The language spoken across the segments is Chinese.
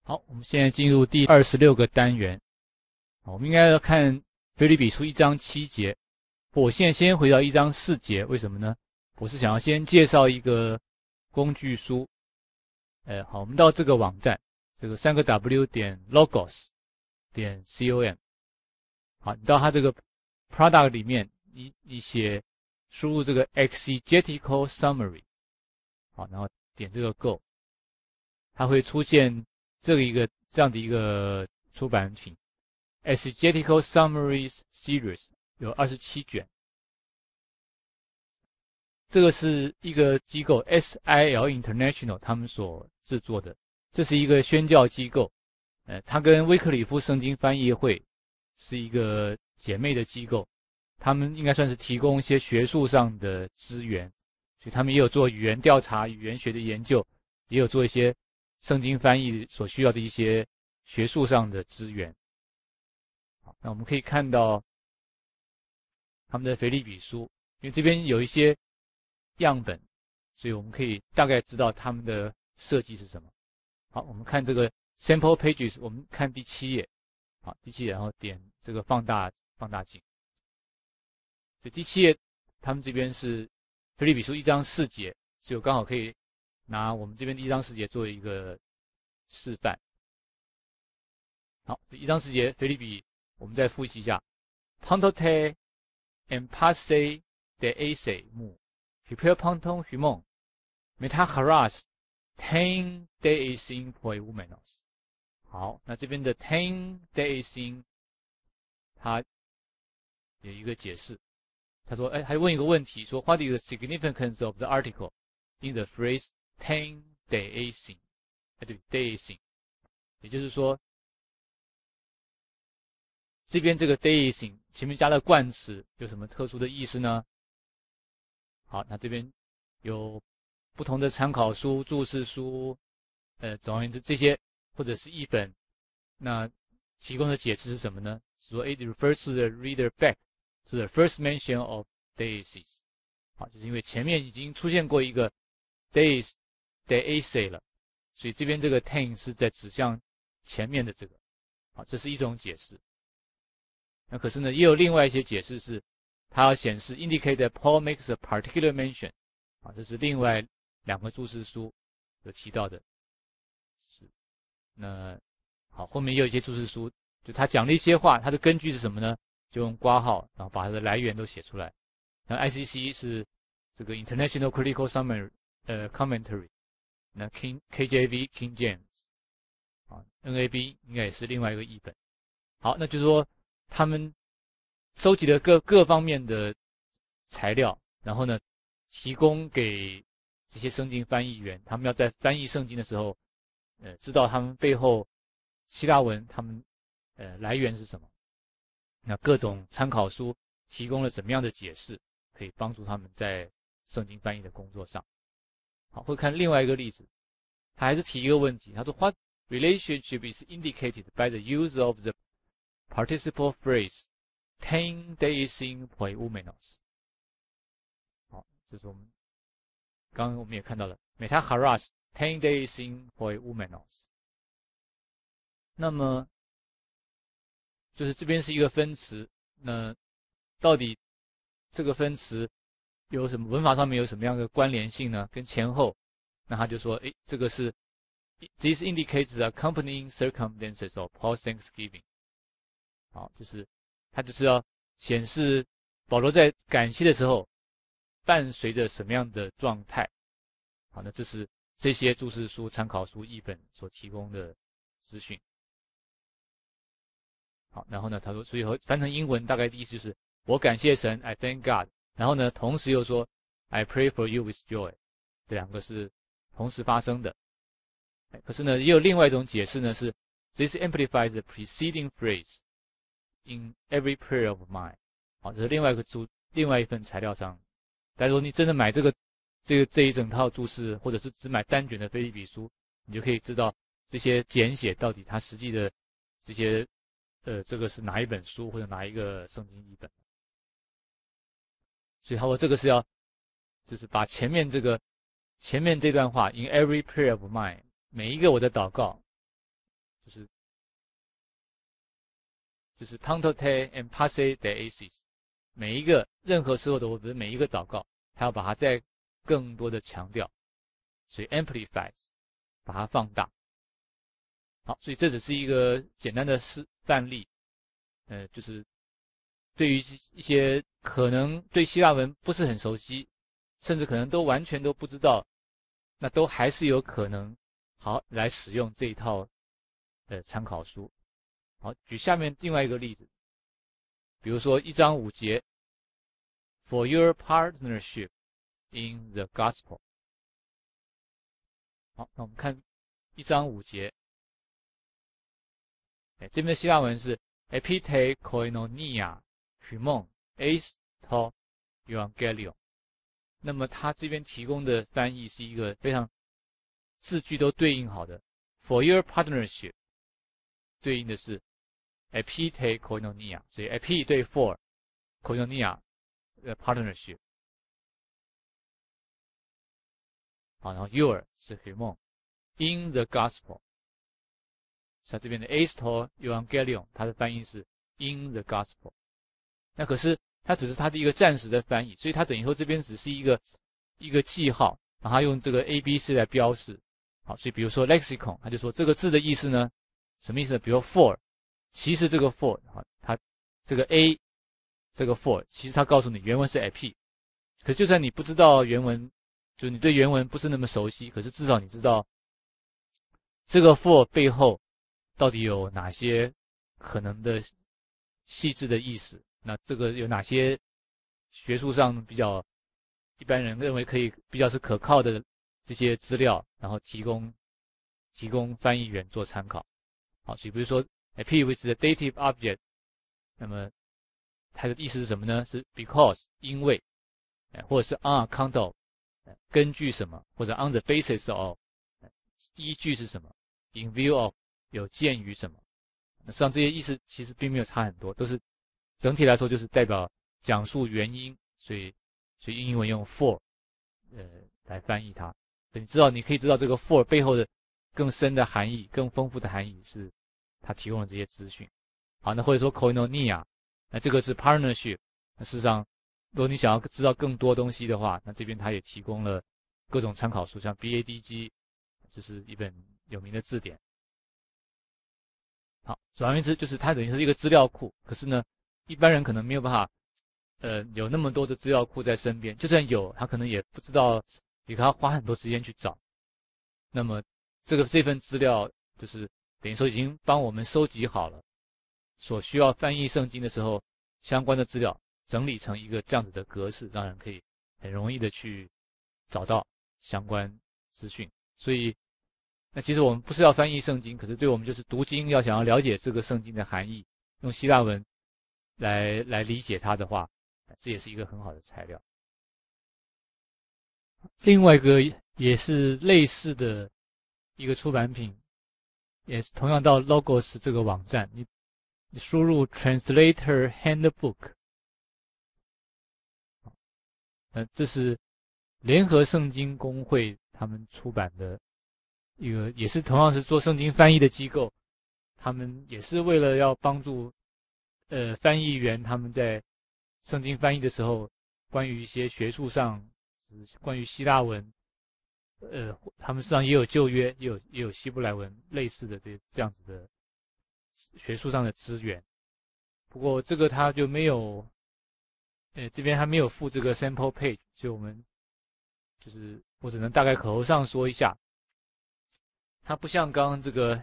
好，我们现在进入第26个单元。我们应该要看腓立比书1章7节。我现在先回到1章4节，为什么呢？我是想要先介绍一个工具书。好，我们到这个网站，这个3w.logos.com。好，你到它这个 product 里面，你输入这个 exegetical summary。好，然后点这个 go， 它会出现这样的一个出版品 Exegetical Summaries Series 有27卷。这个是一个机构 SIL International 他们所制作的，这是一个宣教机构。它跟威克里夫圣经翻译会是一个姐妹的机构，他们应该算是提供一些学术上的资源，所以他们也有做语言调查、语言学的研究，也有做一些圣经翻译所需要的一些学术上的资源。好，那我们可以看到他们的腓立比书，因为这边有一些样本，所以我们可以大概知道他们的设计是什么。好，我们看这个 sample pages， 我们看第7页。好，第7页，然后点这个放大镜。所以第7页，他们这边是腓立比书1章4节，所以我刚好可以拿我们这边的1章4节作为一个示范。好，1章4节，腓立比，我们再复习一下 ：Pontote and passe de ase mu, prepare ponton humon, metaharas, ten de asin poiumenos。好，那这边的 ten de asin， 它有一个解释。他说，还问一个问题，说 What is the significance of the article in the phrase ten de asin？ 对 de asin， 也就是说，这边这个 de asin 前面加了冠词，有什么特殊的意思呢？好，那这边有不同的参考书、注释书，总而言之，这些或者是译本，那提供的解释是什么呢？是说 it refers to the reader back to the first mention of deasis。好，就是因为前面已经出现过一个 dease 了，所以这边这个 ten 是在指向前面的这个。好，这是一种解释。那可是呢，也有另外一些解释是，它要显示 indicate that Paul makes a particular mention。好，这是另外2个注释书有提到的。是，那好，后面也有一些注释书，就他讲了一些话，它的根据是什么呢？就用括号，然后把它的来源都写出来。那 ICC 是这个 International Critical Summary Commentary， 那 KJV King James， 啊 NAB 应该也是另外一个译本。好，那就是说他们收集了各方面的材料，然后呢，提供给这些圣经翻译员，他们要在翻译圣经的时候，知道他们背后希腊文他们来源是什么。那各种参考书提供了怎么样的解释，可以帮助他们在圣经翻译的工作上。好，会看另外一个例子，他还是提一个问题，他说 What relationship is indicated by the use of the participle phrase ten days in poiumenos？ 好，这是我们刚刚我们也看到了 metaharas ten days in poiumenos。 那么就是这边是一个分词，那到底这个分词有什么文法上面有什么样的关联性呢？跟前后，那他就说，这个是 This indicates the accompanying circumstances of Paul's Thanksgiving。 好，就是他就是要显示保罗在感谢的时候伴随着什么样的状态。好，那这是这些注释书、参考书、译本所提供的资讯。好，然后呢，他说，所以翻成英文大概的意思就是我感谢神 I thank God， 然后呢，同时又说 I pray for you with joy， 这2个是同时发生的。可是呢，也有另外一种解释呢，是 This amplifies the preceding phrase in every prayer of mine。 好，这是另外一份材料上。假如说你真的买这一整套注释，或者是只买单卷的腓立比书，你就可以知道这些简写到底它实际的这些这个是哪一本书或者哪一个圣经译本。所以他说这个是要就是把前面这段话 in every prayer of mine， 每一个我的祷告就是 Pantotei and Passe Deesis， 每一个任何时候的我们每一个祷告，他要把它再更多的强调，所以 amplifies， 把它放大。好，所以这只是一个简单的范例，就是对于一些可能对希腊文不是很熟悉，甚至可能都完全都不知道，那都还是有可能好来使用这一套参考书。好，举下面另外一个例子，比如说1章5节 ，For your partnership in the gospel。好，那我们看1章5节。这边的希腊文是 epite koinonia hymon esto evangelion。那么它这边提供的翻译是一个非常字句都对应好的 ，for your partnership 对应的是 epite koinonia， 所以 epi 对 for koinonia 的 partnership。好，然后 your 是 hymon in the gospel。像这边的 esto evangelion， 它的翻译是 in the gospel。那可是它只是它的一个暂时的翻译，所以它等于说这边只是一个记号，然后它用这个 ABC 来标示。好，所以比如说 lexicon， 它就说这个字的意思呢，什么意思呢？比如 for， 其实这个 for， 它这个 A 这个 for， 其实它告诉你原文是 ep， 可是就算你不知道原文，就是你对原文不是那么熟悉，可是至少你知道这个 for 背后到底有哪些可能的细致的意思？那这个有哪些学术上比较一般人认为可以比较是可靠的这些资料，然后提供翻译员做参考。好，所以比如说 ep with the dative object， 那么它的意思是什么呢？是 because 因为，或者是 on account of 根据什么，或者 on the basis of 依据是什么 ，in view of 有鉴于什么。那实际上这些意思其实并没有差很多，都是整体来说就是代表讲述原因，所以英文用 for 来翻译它。你可以知道这个 for 背后的更深的含义、更丰富的含义是它提供的这些资讯。好，那或者说 koinonia， 那这个是 partnership。那事实上，如果你想要知道更多东西的话，那这边它也提供了各种参考书，像 BADG， 这是一本有名的字典。好，总而言之，就是它等于是一个资料库。可是呢，一般人可能没有办法，有那么多的资料库在身边。就算有，他可能也不知道，也可能要花很多时间去找。那么，这份资料就是等于说已经帮我们收集好了，所需要翻译圣经的时候相关的资料，整理成一个这样子的格式，让人可以很容易的去找到相关资讯。所以，那其实我们不是要翻译圣经，可是对我们就是读经要想要了解这个圣经的含义，用希腊文来理解它的话，这也是一个很好的材料。另外一个也是类似的一个出版品，也是同样到 Logos 这个网站，你输入 Translator Handbook， 这是联合圣经公会他们出版的一个，也是同样是做圣经翻译的机构，他们也是为了要帮助翻译员他们在圣经翻译的时候，关于一些学术上，关于希腊文，他们实际上也有旧约，也有希伯来文类似的这样子的学术上的资源。不过这个他就没有，这边还没有附这个 sample page， 所以我只能大概口头上说一下。它不像刚刚这个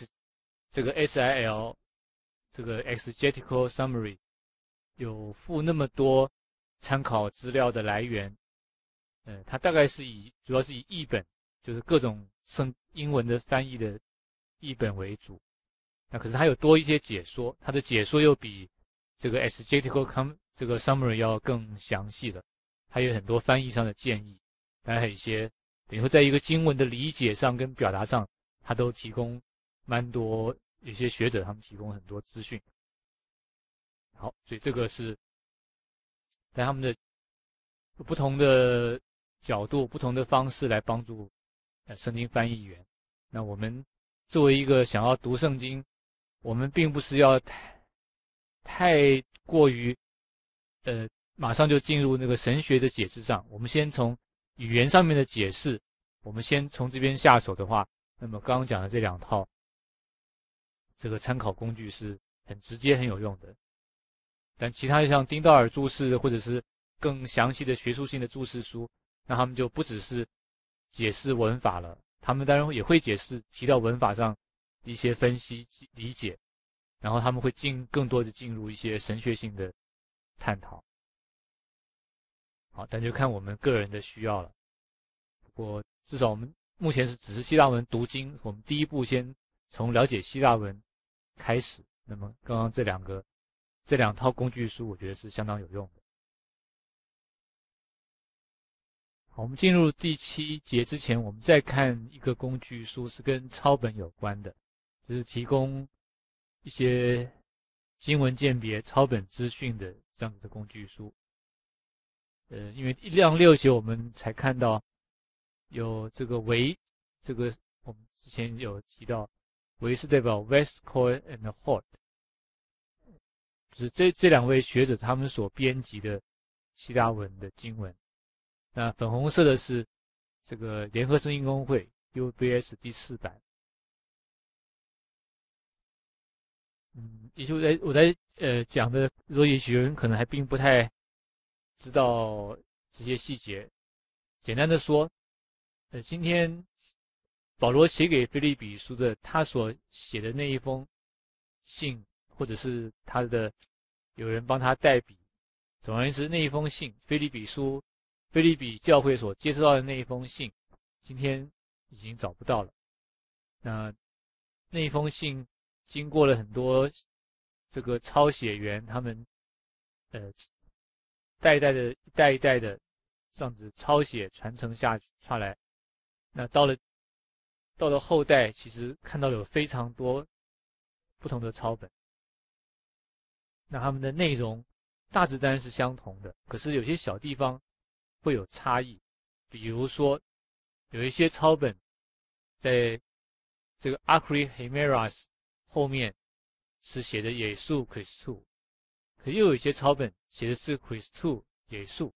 SIL 这个 exegetical summary 有附那么多参考资料的来源，它大概是主要是以译本，就是各种英文的翻译的译本为主。那可是它有多一些解说，它的解说又比这个 exegetical 这个 summary 要更详细的，还有很多翻译上的建议，当然还有一些等于说在一个经文的理解上跟表达上，它都提供蛮多，有些学者他们提供很多资讯。好，所以这个是在他们的不同的角度、不同的方式来帮助圣经翻译员。那我们作为一个想要读圣经，我们并不是要太过于马上就进入那个神学的解释上，我们先从语言上面的解释，我们先从这边下手的话，那么刚刚讲的这2套这个参考工具是很直接很有用的。但其他像丁道尔注释或者是更详细的学术性的注释书，那他们就不只是解释文法了，他们当然也会解释提到文法上一些分析理解，然后他们会更多的进入一些神学性的探讨。好，但就看我们个人的需要了。不过至少我们目前只是希腊文读经，我们第一步先从了解希腊文开始。那么刚刚这2套工具书，我觉得是相当有用的。好，我们进入第7节之前，我们再看一个工具书，是跟抄本有关的，就是提供一些经文鉴别、抄本资讯的这样子的工具书。因为1到6节我们才看到有这个这个我们之前有提到，是代表 Westcott and Hort， 就是这2位学者他们所编辑的希腊文的经文。那粉红色的是这个联合圣经公会 UBS 第4版。也就我在讲的时候，也许有人可能还并不太知道这些细节。简单的说，今天保罗写给腓立比书的，他所写的那一封信，或者是他的有人帮他代笔，总而言之，那一封信，腓立比教会所接收到的那一封信，今天已经找不到了。那一封信经过了很多这个抄写员，他们一代一代的这样子抄写传承下来。那到了后代，其实看到有非常多不同的抄本。那他们的内容大致当然是相同的，可是有些小地方会有差异。比如说有一些抄本在这个 Akri Hemeras 后面是写的耶稣 Christou， 可又有一些抄本写的是 Christou 耶稣。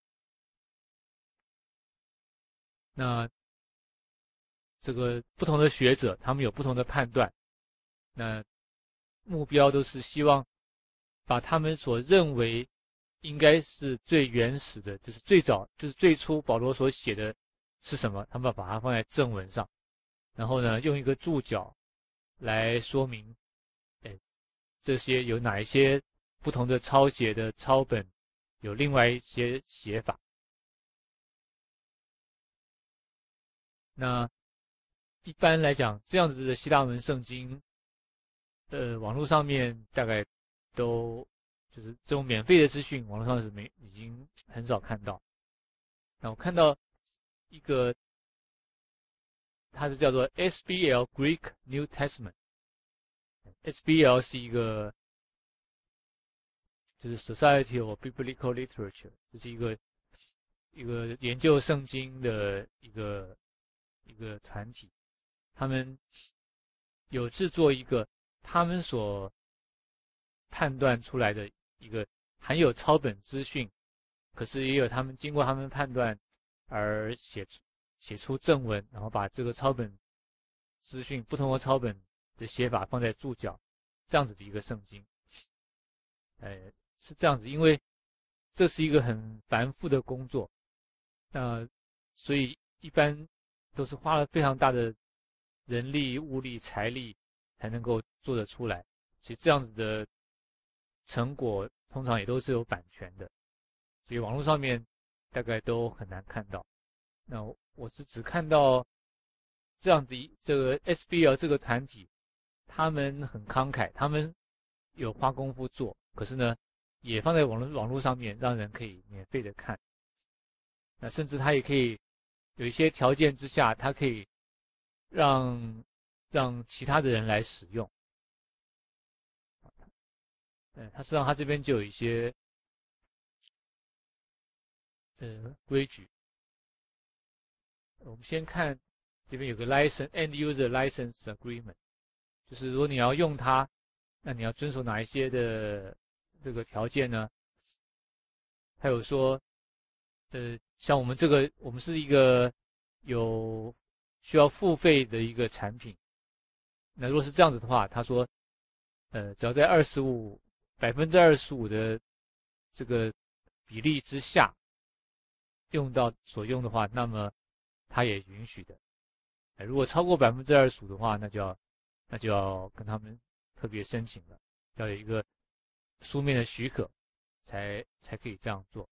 那这个不同的学者他们有不同的判断，那目标都是希望把他们所认为应该是最原始的，就是最初保罗所写的是什么，他们把它放在正文上，然后呢用一个注脚来说明这些有哪一些不同的抄写的抄本有另外一些写法。那一般来讲，这样子的希腊文圣经，网络上面大概都就是这种免费的资讯，网络上是已经很少看到。那我看到一个，它是叫做 SBL Greek New Testament。SBL 是一个就是 Society of Biblical Literature， 这是一个研究圣经的一个团体。他们有制作一个他们所判断出来的一个含有抄本资讯，可是也有他们经过他们判断而写出正文，然后把这个抄本资讯不同的抄本的写法放在注脚，这样子的一个圣经。是这样子，因为这是一个很繁复的工作，所以一般都是花了非常大的人力、物力、财力才能够做得出来。所以这样子的成果通常也都是有版权的，所以网络上面大概都很难看到。那我是只看到这样的这个 SBL 这个团体，他们很慷慨，他们有花功夫做，可是呢也放在网络上面，让人可以免费的看。那甚至他也可以有一些条件之下，他可以让其他的人来使用。他实际上他这边就有一些规矩。我们先看这边有个 end user license agreement， 就是如果你要用它，那你要遵守哪一些的这个条件呢？还有说，像我们这个，我们是一个有需要付费的一个产品。那如果是这样子的话，他说，只要在25%的这个比例之下用到所用的话，那么他也允许的。如果超过25%的话，那就要跟他们特别申请了，要有一个书面的许可，才可以这样做。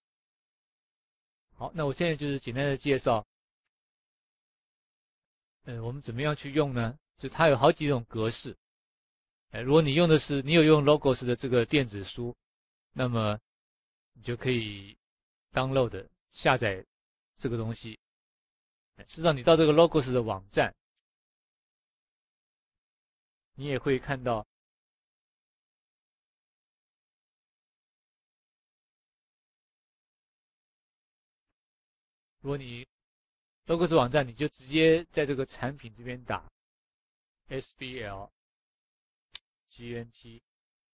好，那我现在就是简单的介绍，我们怎么样去用呢？就它有好几种格式。如果你用的是你有用 Logos 的这个电子书，那么你就可以 download 下载这个东西。事实上，你到这个 Logos 的网站，你也会看到，如果你 Logos 网站，你就直接在这个产品这边打 SBL GNT。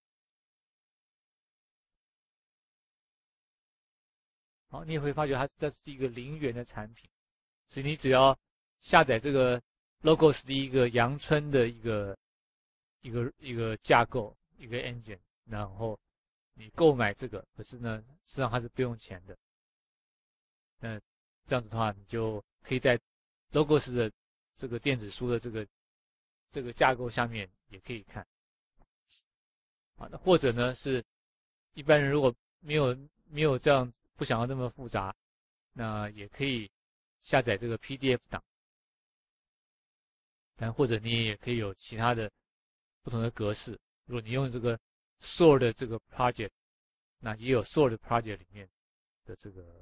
好，你也会发觉这是一个0元的产品，所以你只要下载这个 Logos 的一个阳春的一个架构，一个 engine， 然后你购买这个，可是呢，实际上它是不用钱的。那这样子的话，你就可以在 Logos 的这个电子书的这个架构下面也可以看。啊，那或者呢是一般人如果没有这样不想要那么复杂，那也可以下载这个 PDF 档。但或者你也可以有其他的不同的格式。如果你用这个 Sword 的这个 project， 那也有 Sword project 里面的这个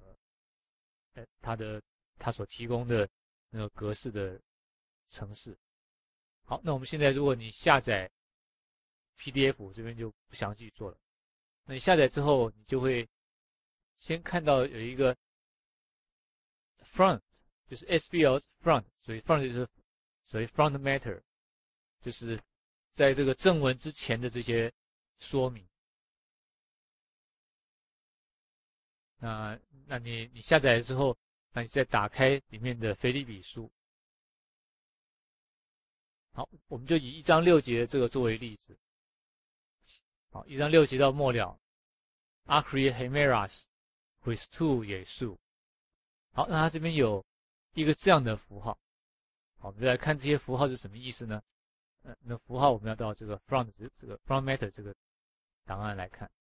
它所提供的那个格式的程式。好，那我们现在如果你下载 PDF， 我这边就不详细做了。那你下载之后，你就会先看到有一个 front， 就是 SBL front， 所以 front 就是所谓 front matter， 就是在这个正文之前的这些说明。那你下载之后，那你再打开里面的腓立比书。好，我们就以1章6节这个作为例子。好，1章6节到末了 ，Akri Hemeras Christou Yesu。好，那它这边有一个这样的符号。好，我们再来看这些符号是什么意思呢？那符号我们要到这个 front 这个 front matter 这个档案来看。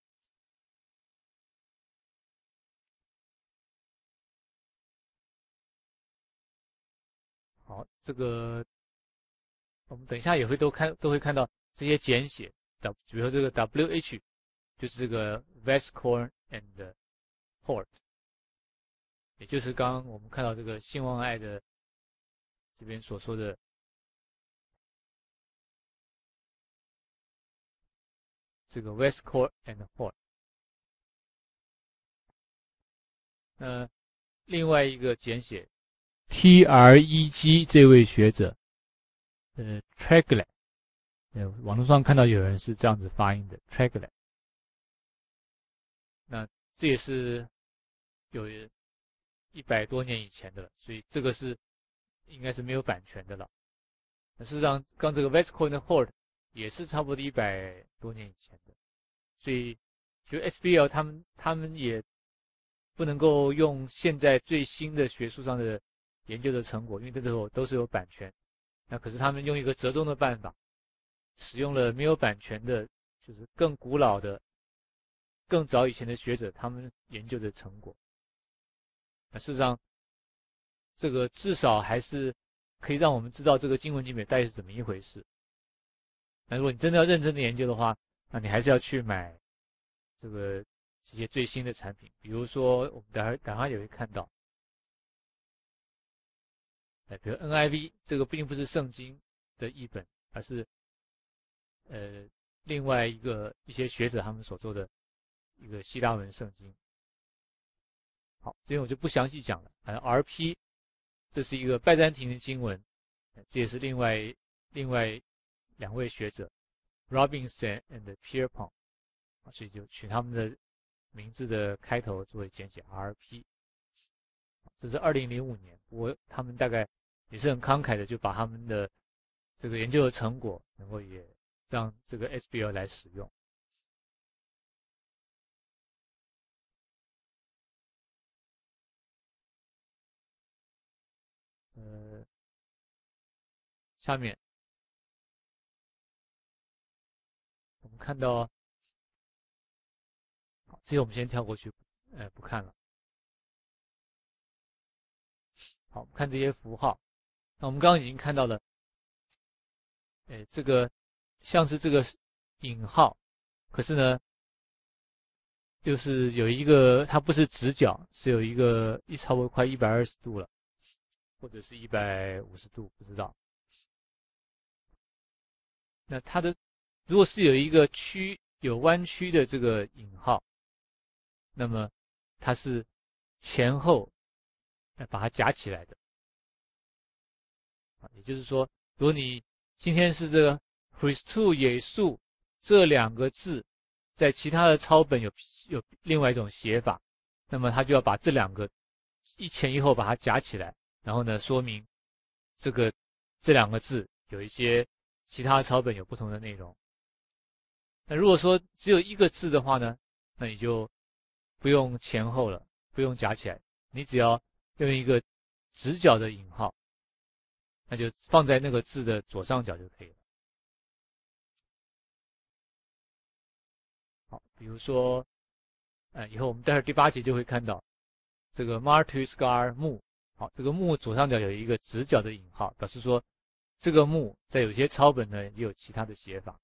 好，这个我们等一下也会都会看到这些简写的，比如说这个 WH 就是这个 Westcorn and Hort， 也就是刚刚我们看到这个信望爱的这边所说的这个 Westcorn and Hort。另外一个简写 TREG 这位学者Treglet， 网络上看到有人是这样子发音的 Treglet。那这也是有100多年以前的了，所以这个是应该是没有版权的了。那事实上，刚这个 Westcorn 的 Hort 也是差不多100多年以前的，所以就 SBL 他们也不能够用现在最新的学术上的研究的成果，因为这都是有版权。那可是他们用一个折中的办法，使用了没有版权的，就是更古老的、更早以前的学者他们研究的成果。那事实上，这个至少还是可以让我们知道这个经文经典大概是怎么一回事。那如果你真的要认真的研究的话，那你还是要去买这些最新的产品，比如说我们等下也会看到，比如 NIV 这个并不是圣经的译本，而是另外一些学者他们所做的一个希腊文圣经。好，这边我就不详细讲了。RP 这是一个拜占庭的经文，这也是另外两位学者 Robinson and Pierpont， 所以就取他们的名字的开头作为简写 RP。这是2005年，不过他们大概也是很慷慨的，就把他们的这个研究的成果能够也让这个 SBL 来使用。下面我们看到，好，这些我们先跳过去，不看了。好，我们看这些符号。那我们刚刚已经看到了，这个像是这个引号，可是呢，就是有一个它不是直角，是有一个差不多快120度了，或者是150度，不知道。那它的如果是有一个有弯曲的这个引号，那么它是前后把它夹起来的。也就是说，如果你今天是这个 Christou 耶稣这两个字，在其他的抄本有另外一种写法，那么他就要把这两个一前一后把它夹起来，然后呢，说明这两个字有一些其他的抄本有不同的内容。那如果说只有一个字的话呢，那你就不用前后了，不用夹起来，你只要用一个直角的引号，那就放在那个字的左上角就可以了。好，比如说，以后我们待会儿第8节就会看到这个 Martuscar 木，好，这个木左上角有一个直角的引号，表示说这个木在有些抄本呢也有其他的写法。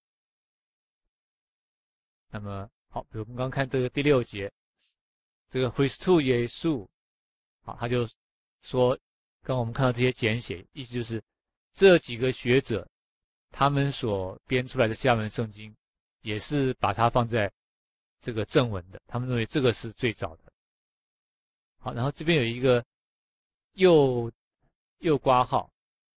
那么好，比如我们刚刚看这个第6节，这个 Christou 耶稣，好，他就说，刚刚我们看到这些简写，意思就是这几个学者他们所编出来的希腊文圣经，也是把它放在这个正文的，他们认为这个是最早的。好，然后这边有一个右括号，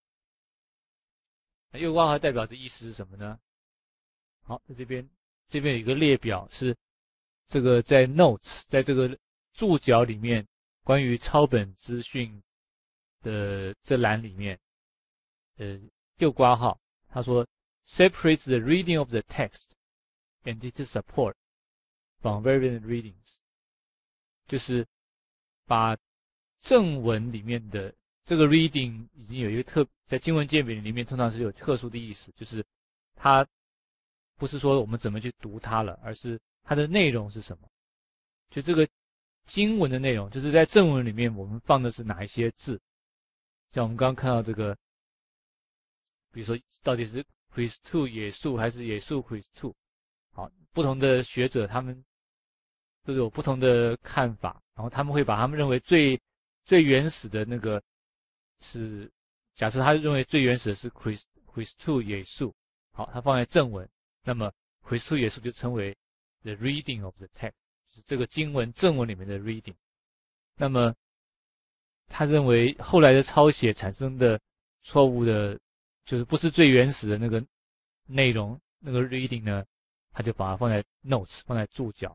右括号代表的意思是什么呢？好，在这边有一个列表，是这个在 notes 在这个注脚里面关于抄本资讯的这栏里面，右括号，他说 separates the reading of the text and its support from variant readings， 就是把正文里面的这个 reading 已经有一个在经文鉴别里面通常是有特殊的意思，就是它不是说我们怎么去读它了，而是它的内容是什么。就这个经文的内容，就是在正文里面我们放的是哪一些字。像我们刚刚看到这个，比如说到底是 Christou 耶稣还是耶稣 Christou， 好，不同的学者他们都有不同的看法，然后他们会把他们认为最原始的那个是，假设他认为最原始的是 Christou 耶稣，好，他放在正文，那么 Christou 耶稣就称为 the reading of the text， 就是这个经文正文里面的 reading。那么他认为后来的抄写产生的错误的，就是不是最原始的那个内容，那个 reading 呢，他就把它放在 notes， 放在注脚。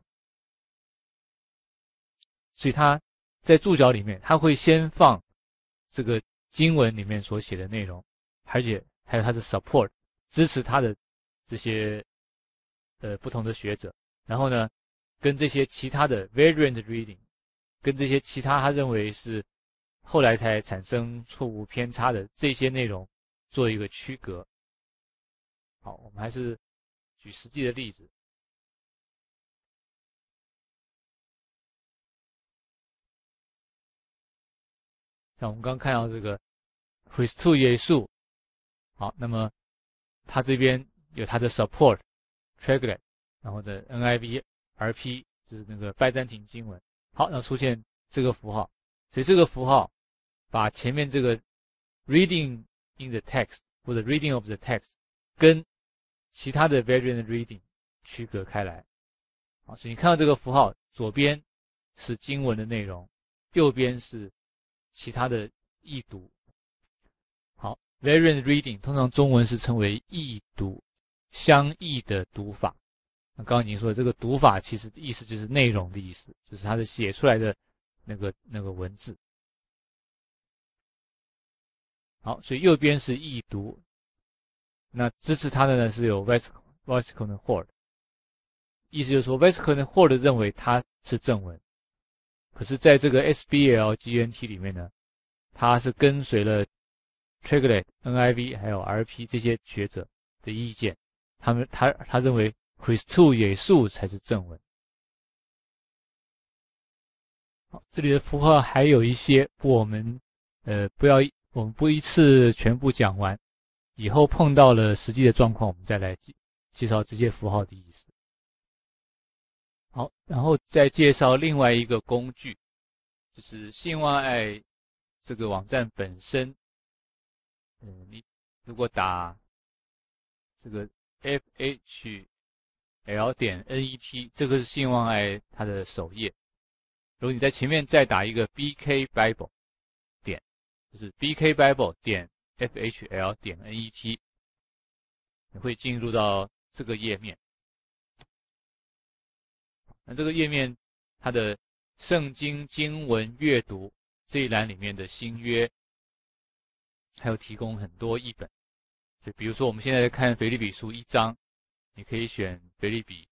所以他在注脚里面，他会先放这个经文里面所写的内容，而且还有他的 support 支持他的这些不同的学者，然后呢，跟这些其他的 variant reading， 跟这些其他他认为是后来才产生错误偏差的这些内容做一个区隔。好，我们还是举实际的例子。像我们刚刚看到这个 Christou 耶稣，好，那么它这边有它的 support Traglet， 然后的 NIV RP 就是那个拜占庭经文。好，那出现这个符号，所以这个符号把前面这个 reading in the text 或者 reading of the text 跟其他的 variant reading 区隔开来。好，所以你看到这个符号，左边是经文的内容，右边是其他的译读。好， variant reading 通常中文是称为异读，相异的读法。那刚刚已经说了，这个读法其实意思就是内容的意思，就是它的写出来的那个文字。好，所以右边是异读，那支持它的呢是有 Westcott 和 Hort， 意思就是说 Westcott 和 Hort 认为它是正文，可是在这个 SBL-GNT 里面呢，它是跟随了 Treglet、NIV 还有 RP 这些学者的意见，他认为 Christou 也数才是正文。好，这里的符号还有一些，我们不一次全部讲完，以后碰到了实际的状况，我们再来介绍这些符号的意思。好，然后再介绍另外一个工具，就是信望爱这个网站本身。你如果打这个 fhl.net， 这个是信望爱它的首页。如果你在前面再打一个 bkbible 点，就是 bkbible.fhl.net， 你会进入到这个页面。那这个页面它的圣经经文阅读这一栏里面的新约，还有提供很多译本。就比如说我们现在在看腓立比书1章，你可以选腓立比，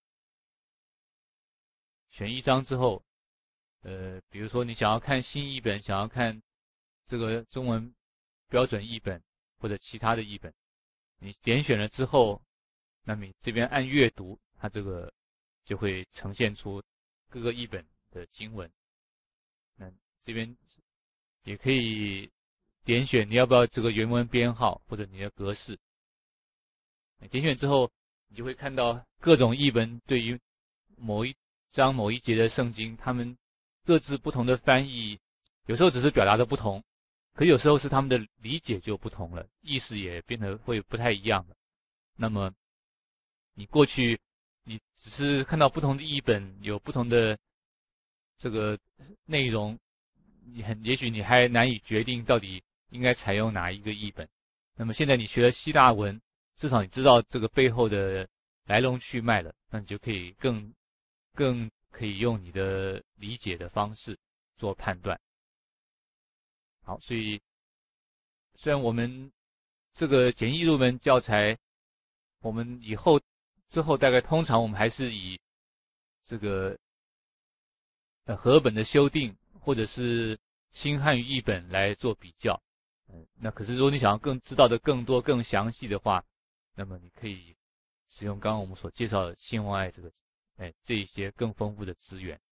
选1章之后，比如说你想要看新译本，想要看这个中文标准译本或者其他的译本，你点选了之后，那么你这边按阅读，它这个就会呈现出各个译本的经文。那这边也可以点选你要不要这个原文编号或者你的格式。你点选之后，你就会看到各种译本对于某一章某一节的圣经，他们各自不同的翻译，有时候只是表达的不同，可有时候是他们的理解就不同了，意思也变得会不太一样了。那么你过去你只是看到不同的译本有不同的这个内容，也许你还难以决定到底应该采用哪一个译本。那么现在你学了希腊文，至少你知道这个背后的来龙去脉了，那你就可以更可以用你的理解的方式做判断。好，所以虽然我们这个简易入门教材，我们之后大概通常我们还是以这个和本的修订或者是新汉语译本来做比较。那可是如果你想要知道的更多更详细的话，那么你可以使用刚刚我们所介绍的信望爱这一些更丰富的资源。